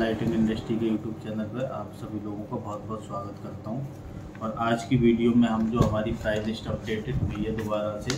Lighting industry के YouTube channel पर आप सभी लोगों का बहुत बहुत स्वागत करता हूं। और आज की वीडियो में हम जो हमारी प्राइस लिस्ट अपडेटेड हुई है दोबारा से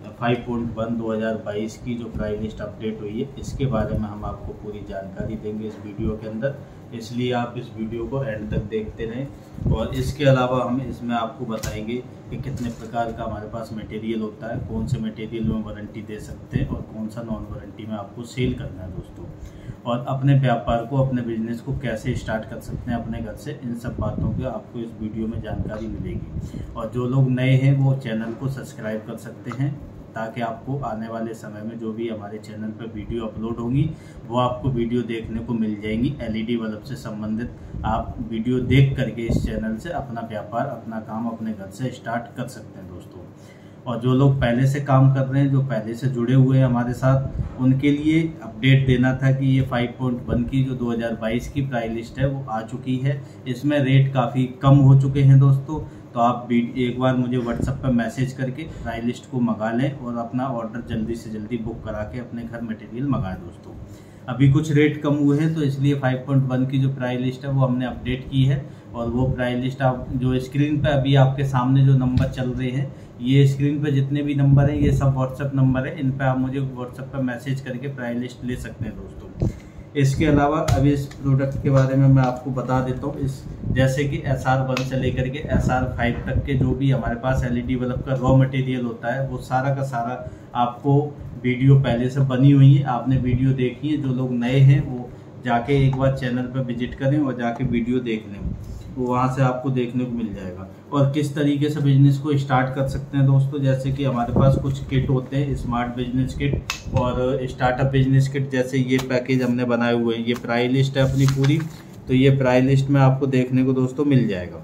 5.1 2022 की जो प्राइस लिस्ट अपडेट हुई है, इसके बारे में हम आपको पूरी जानकारी देंगे इस वीडियो के अंदर। इसलिए आप इस वीडियो को एंड तक देखते रहें। और इसके अलावा हम इसमें आपको बताएंगे कि कितने प्रकार का हमारे पास मटेरियल होता है, कौन से मटेरियल में वारंटी दे सकते हैं और कौन सा नॉन वारंटी में आपको सेल करना है दोस्तों। और अपने व्यापार को, अपने बिजनेस को कैसे स्टार्ट कर सकते हैं अपने घर से, इन सब बातों की आपको इस वीडियो में जानकारी मिलेगी। और जो लोग नए हैं वो चैनल को सब्सक्राइब कर सकते हैं, ताकि आपको आने वाले समय में जो भी हमारे चैनल पर वीडियो अपलोड होंगी वो आपको वीडियो देखने को मिल जाएंगी। एलईडी बल्ब से संबंधित आप वीडियो देख करके इस चैनल से अपना व्यापार, अपना काम अपने घर से स्टार्ट कर सकते हैं दोस्तों। और जो लोग पहले से काम कर रहे हैं, जो पहले से जुड़े हुए हैं हमारे साथ, उनके लिए अपडेट देना था कि ये 5.1 की जो 2022 की प्राइस लिस्ट है वो आ चुकी है। इसमें रेट काफ़ी कम हो चुके हैं दोस्तों। तो आप एक बार मुझे व्हाट्सएप पर मैसेज करके प्राइस लिस्ट को मंगा लें और अपना ऑर्डर जल्दी से जल्दी बुक करा के अपने घर मटेरियल मंगाएं दोस्तों। अभी कुछ रेट कम हुए हैं तो इसलिए 5.1 की जो प्राइस लिस्ट है वो हमने अपडेट की है। और वो प्राइस लिस्ट आप जो स्क्रीन पे अभी आपके सामने जो नंबर चल रहे हैं, ये स्क्रीन पे जितने भी नंबर हैं ये सब व्हाट्सएप नंबर है। इन पे आप मुझे व्हाट्सएप पर मैसेज करके प्राइस लिस्ट ले सकते हैं दोस्तों। इसके अलावा अभी इस प्रोडक्ट के बारे में मैं आपको बता देता हूँ। इस जैसे कि SR1 से लेकर के SR5 तक के जो भी हमारे पास एलईडी बल्ब का रॉ मटेरियल होता है वो सारा का सारा आपको वीडियो पहले से बनी हुई है, आपने वीडियो देखी है। जो लोग नए हैं वो जाके एक बार चैनल पर विजिट करें और जाके वीडियो देख लें, वो वहाँ से आपको देखने को मिल जाएगा। और किस तरीके से बिजनेस को स्टार्ट कर सकते हैं दोस्तों, जैसे कि हमारे पास कुछ किट होते हैं, स्मार्ट बिजनेस किट और स्टार्टअप बिजनेस किट। जैसे ये पैकेज हमने बनाए हुए हैं, ये प्राइस लिस्ट है अपनी पूरी। तो ये प्राइस लिस्ट में आपको देखने को दोस्तों मिल जाएगा।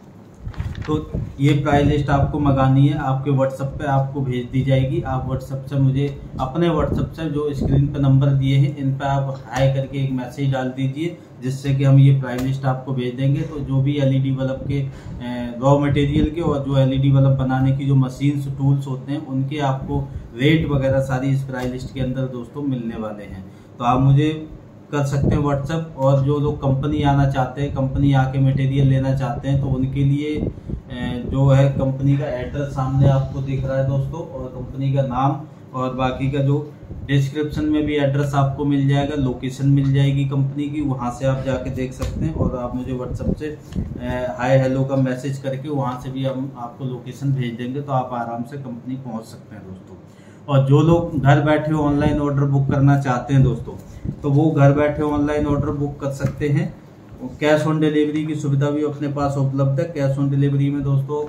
तो ये प्राइस लिस्ट आपको मंगानी है, आपके व्हाट्सएप पे आपको भेज दी जाएगी। आप व्हाट्सएप से मुझे अपने व्हाट्सएप से जो स्क्रीन पे नंबर दिए हैं इन पे आप हाई करके एक मैसेज डाल दीजिए, जिससे कि हम ये प्राइस लिस्ट आपको भेज देंगे। तो जो भी एलईडी बल्ब के रॉ मटेरियल के और जो एलईडी बल्ब बनाने की जो मशीन्स टूल्स होते हैं उनके आपको रेट वगैरह सारी इस प्राइस लिस्ट के अंदर दोस्तों मिलने वाले हैं। तो आप मुझे कर सकते हैं व्हाट्सएप। और जो लोग कंपनी आना चाहते हैं, कंपनी आके मटेरियल लेना चाहते हैं, तो उनके लिए जो है कंपनी का एड्रेस सामने आपको दिख रहा है दोस्तों, और कंपनी का नाम और बाकी का जो डिस्क्रिप्शन में भी एड्रेस आपको मिल जाएगा, लोकेशन मिल जाएगी कंपनी की, वहां से आप जाके देख सकते हैं। और आप मुझे व्हाट्सएप से हाय हेलो का मैसेज करके वहां से भी हम आपको लोकेशन भेज देंगे, तो आप आराम से कंपनी पहुंच सकते हैं दोस्तों। और जो लोग घर बैठे ऑनलाइन ऑर्डर बुक करना चाहते हैं दोस्तों, तो वो घर बैठे ऑनलाइन ऑर्डर बुक कर सकते हैं। कैश ऑन डिलीवरी की सुविधा भी अपने पास उपलब्ध है। कैश ऑन डिलीवरी में दोस्तों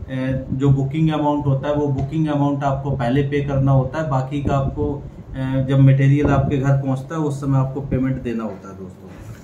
जो बुकिंग अमाउंट होता है वो बुकिंग अमाउंट आपको पहले पे करना होता है, बाकी का आपको जब मटेरियल आपके घर पहुंचता है उस समय आपको पेमेंट देना होता है दोस्तों।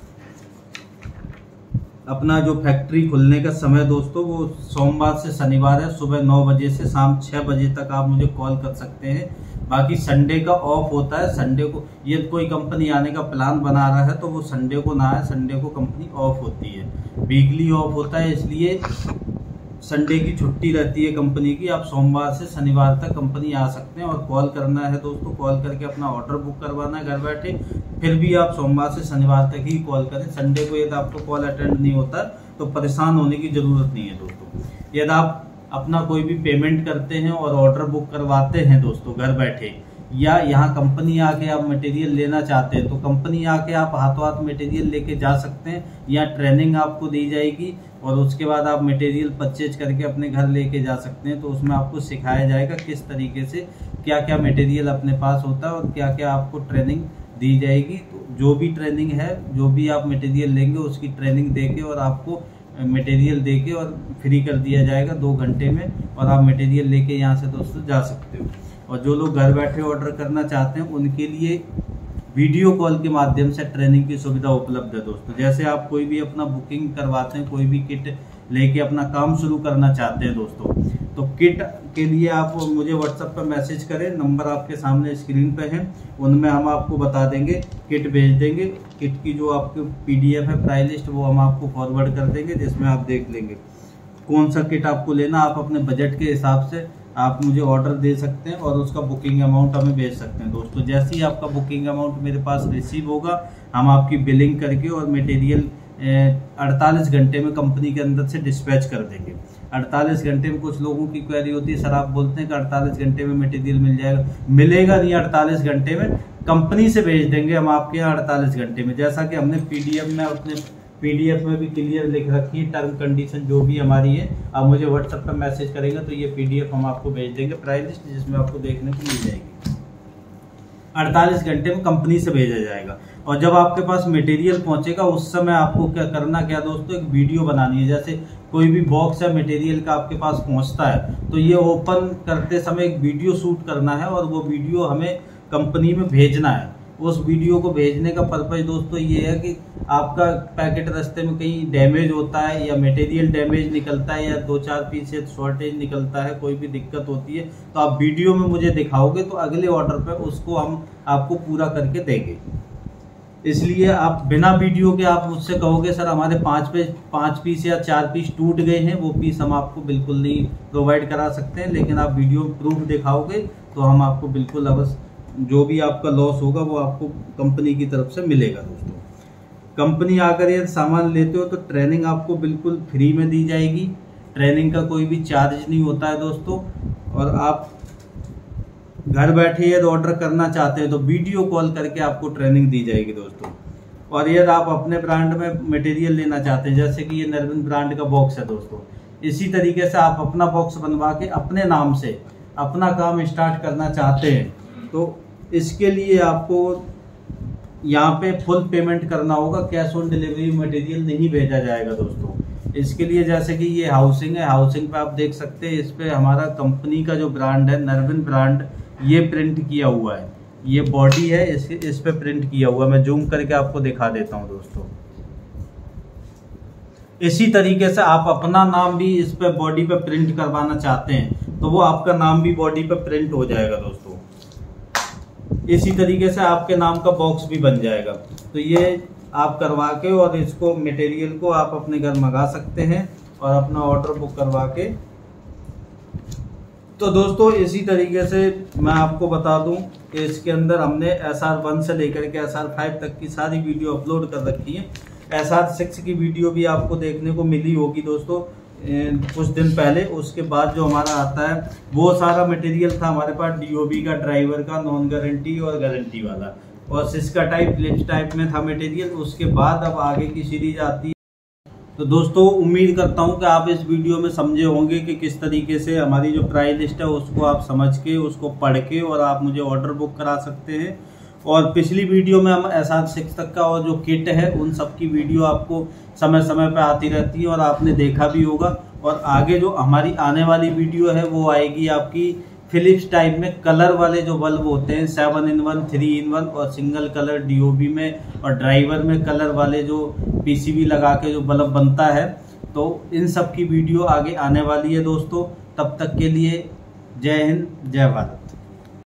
अपना जो फैक्ट्री खुलने का समय दोस्तों वो सोमवार से शनिवार है, सुबह 9 बजे से शाम 6 बजे तक आप मुझे कॉल कर सकते हैं। बाकी संडे का ऑफ होता है। संडे को ये कोई कंपनी आने का प्लान बना रहा है तो वो संडे को ना आए, संडे को कंपनी ऑफ होती है, वीकली ऑफ होता है, इसलिए संडे की छुट्टी रहती है कंपनी की। आप सोमवार से शनिवार तक कंपनी आ सकते हैं। और कॉल करना है दोस्तों, कॉल करके अपना ऑर्डर बुक करवाना है घर बैठे। फिर भी आप सोमवार से शनिवार तक ही कॉल करें। संडे को यदि आपको कॉल अटेंड नहीं होता तो परेशान होने की जरूरत नहीं है दोस्तों। यदि आप अपना कोई भी पेमेंट करते हैं और ऑर्डर बुक करवाते हैं दोस्तों घर बैठे, या यहाँ कंपनी आके आप मटेरियल लेना चाहते हैं तो कंपनी आके आप हाथों हाथ मटेरियल लेके जा सकते हैं। या ट्रेनिंग आपको दी जाएगी और उसके बाद आप मटेरियल परचेज करके अपने घर लेके जा सकते हैं। तो उसमें आपको सिखाया जाएगा किस तरीके से क्या क्या मटेरियल अपने पास होता है और क्या क्या आपको ट्रेनिंग दी जाएगी। तो जो भी ट्रेनिंग है, जो भी आप मटेरियल लेंगे उसकी ट्रेनिंग देके और आपको मटेरियल देके और फ्री कर दिया जाएगा 2 घंटे में, और आप मटेरियल लेके यहाँ से दोस्तों जा सकते हो। और जो लोग घर बैठे ऑर्डर करना चाहते हैं उनके लिए वीडियो कॉल के माध्यम से ट्रेनिंग की सुविधा उपलब्ध है दोस्तों। जैसे आप कोई भी अपना बुकिंग करवाते हैं, कोई भी किट लेके अपना काम शुरू करना चाहते हैं दोस्तों, तो किट के लिए आप मुझे व्हाट्सएप पर मैसेज करें, नंबर आपके सामने स्क्रीन पे है, उनमें हम आपको बता देंगे, किट भेज देंगे। किट की जो आपकी PDF है प्राइस लिस्ट वो हम आपको फॉरवर्ड कर देंगे, जिसमें आप देख लेंगे कौन सा किट आपको लेना। आप अपने बजट के हिसाब से आप मुझे ऑर्डर दे सकते हैं और उसका बुकिंग अमाउंट हमें भेज सकते हैं दोस्तों। जैसे ही आपका बुकिंग अमाउंट मेरे पास रिसीव होगा हम आपकी बिलिंग करके और मटेरियल 48 घंटे में कंपनी के अंदर से डिस्पैच कर देंगे। 48 घंटे में कुछ लोगों की क्वेरी होती है, सर आप बोलते हैं कि 48 घंटे में मटेरियल मिल जाएगा, मिलेगा नहीं 48 घंटे में, कंपनी से भेज देंगे हम आपके यहाँ 48 घंटे में। जैसा कि हमने पीडीएफ में भी क्लियर लिख रखी है टर्म कंडीशन जो भी हमारी है, आप मुझे व्हाट्सएप पर मैसेज करेंगे तो ये पीडीएफ हम आपको भेज देंगे प्राइस लिस्ट, जिसमें आपको देखने को मिल जाएगी। 48 घंटे में कंपनी से भेजा जाएगा और जब आपके पास मटेरियल पहुंचेगा उस समय आपको क्या करना दोस्तों, एक वीडियो बनानी है। जैसे कोई भी बॉक्स या मटेरियल का आपके पास पहुंचता है तो ये ओपन करते समय एक वीडियो शूट करना है और वो वीडियो हमें कंपनी में भेजना है। उस वीडियो को भेजने का पर्पज दोस्तों ये है कि आपका पैकेट रास्ते में कहीं डैमेज होता है या मटेरियल डैमेज निकलता है या 2-4 पीस से शॉर्टेज निकलता है, कोई भी दिक्कत होती है तो आप वीडियो में मुझे दिखाओगे तो अगले ऑर्डर पे उसको हम आपको पूरा करके देंगे। इसलिए आप बिना वीडियो के आप मुझसे कहोगे सर हमारे 5 पीस या 4 पीस टूट गए हैं, वो पीस हम आपको बिल्कुल नहीं प्रोवाइड करा सकते हैं। लेकिन आप वीडियो प्रूफ दिखाओगे तो हम आपको बिल्कुल अवश्य जो भी आपका लॉस होगा वो आपको कंपनी की तरफ से मिलेगा। दोस्तों कंपनी आकर यदि सामान लेते हो तो ट्रेनिंग आपको बिल्कुल फ्री में दी जाएगी, ट्रेनिंग का कोई भी चार्ज नहीं होता है दोस्तों। और आप घर बैठे यदि ऑर्डर करना चाहते हैं तो वीडियो कॉल करके आपको ट्रेनिंग दी जाएगी दोस्तों। और यदि आप अपने ब्रांड में मटेरियल लेना चाहते हैं, जैसे कि ये नरविन ब्रांड का बॉक्स है दोस्तों, इसी तरीके से आप अपना बॉक्स बनवा के अपने नाम से अपना काम स्टार्ट करना चाहते हैं तो इसके लिए आपको यहाँ पे फुल पेमेंट करना होगा, कैश ऑन डिलीवरी मटेरियल नहीं भेजा जाएगा दोस्तों। इसके लिए जैसे कि ये हाउसिंग है, हाउसिंग पे आप देख सकते हैं, इस पे हमारा कंपनी का जो ब्रांड है नरविन ब्रांड ये प्रिंट किया हुआ है, ये बॉडी है इस पे प्रिंट किया हुआ है। मैं जूम करके आपको दिखा देता हूँ दोस्तों। इसी तरीके से आप अपना नाम भी इस पे बॉडी पे प्रिंट करवाना चाहते हैं तो वो आपका नाम भी बॉडी पे प्रिंट हो जाएगा दोस्तों। इसी तरीके से आपके नाम का बॉक्स भी बन जाएगा। तो ये आप करवा के और इसको मटेरियल को आप अपने घर मंगा सकते हैं और अपना ऑर्डर बुक करवा के। तो दोस्तों इसी तरीके से मैं आपको बता दूं कि इसके अंदर हमने SR1 से लेकर के SR5 तक की सारी वीडियो अपलोड कर रखी है। SR6 की वीडियो भी आपको देखने को मिली होगी दोस्तों कुछ दिन पहले। उसके बाद जो हमारा आता है वो सारा मटेरियल था हमारे पास DOB का, ड्राइवर का, नॉन गारंटी और गारंटी वाला, और सिस्का टाइप, लिप्स टाइप में था मटेरियल। उसके बाद अब आगे की सीरीज आती है। तो दोस्तों उम्मीद करता हूं कि आप इस वीडियो में समझे होंगे कि किस तरीके से हमारी जो प्राइस लिस्ट है उसको आप समझ के, उसको पढ़ के और आप मुझे ऑर्डर बुक करा सकते हैं। और पिछली वीडियो में हम SR6 तक का और जो किट है उन सब की वीडियो आपको समय समय पर आती रहती है और आपने देखा भी होगा। और आगे जो हमारी आने वाली वीडियो है वो आएगी आपकी फिलिप्स टाइप में कलर वाले जो बल्ब होते हैं 7-in-1, 3-in-1 और सिंगल कलर DOB में, और ड्राइवर में कलर वाले जो PCB लगा के जो बल्ब बनता है। तो इन सब की वीडियो आगे आने वाली है दोस्तों। तब तक के लिए जय हिंद, जय भारत।